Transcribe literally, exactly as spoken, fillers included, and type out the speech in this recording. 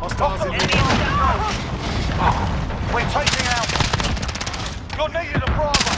Hostiles in Enemy on that road. We're taking out. You're needed at Bravo.